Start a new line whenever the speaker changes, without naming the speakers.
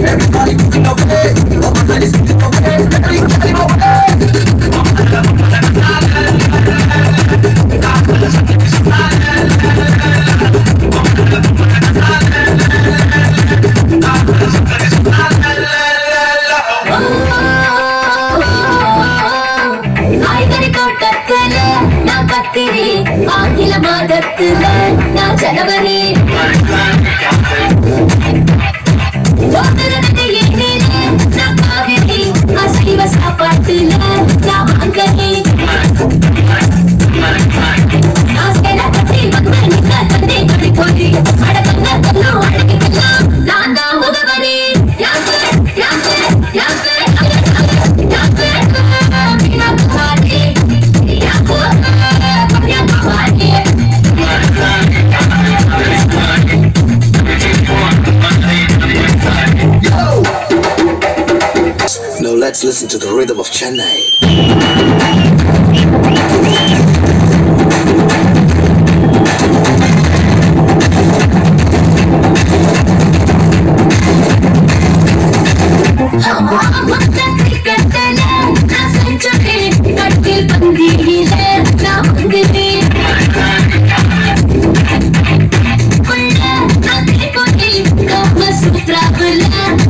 ஆங்கில மாதத்துல நான் ஜனவரி நான் காவிரி அசைவ சாப்பாட்டுல நான் அங்கனி நான் சேல கட்டி வந்து நிக்க தந்தை கடி போய் அடக்கங்க கொல்லும் அடக்கிக்கலாம் நான் தான் முகவரி
Now let's listen to the rhythm of Chennai.
Sutra